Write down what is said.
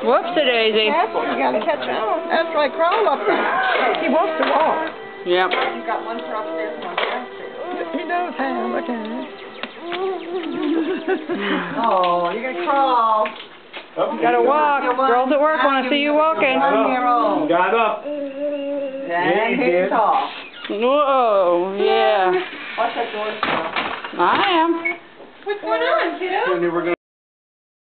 Whoopsie-daisy. Careful, you gotta catch on. That's right, crawl up there. He wants to walk. Yep. You've got one for upstairs and one for downstairs. He knows how. Look at him. Oh, you're gonna crawl. You gotta walk. Girls at work want to see you walking. 1 year old. Got up. And he's tall. Whoa, yeah. Watch that door. I am. What's going on, kiddo? We're gonna